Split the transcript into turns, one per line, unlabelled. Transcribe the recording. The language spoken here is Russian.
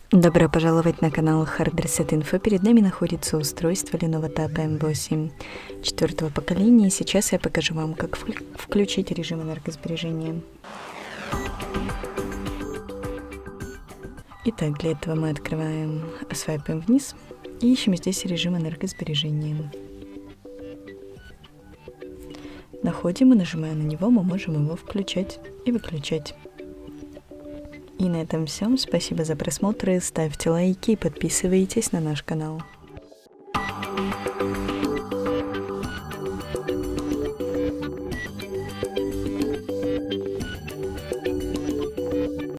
Добро пожаловать на канал Hard Reset Info. Перед нами находится устройство Lenovo Tab M8 четвертого поколения. И сейчас я покажу вам, как включить режим энергосбережения. Итак, для этого мы открываем, свайпаем вниз и ищем здесь режим энергосбережения. Находим и нажимая на него, мы можем его включать и выключать. И на этом все. Спасибо за просмотр. Ставьте лайки и подписывайтесь на наш канал.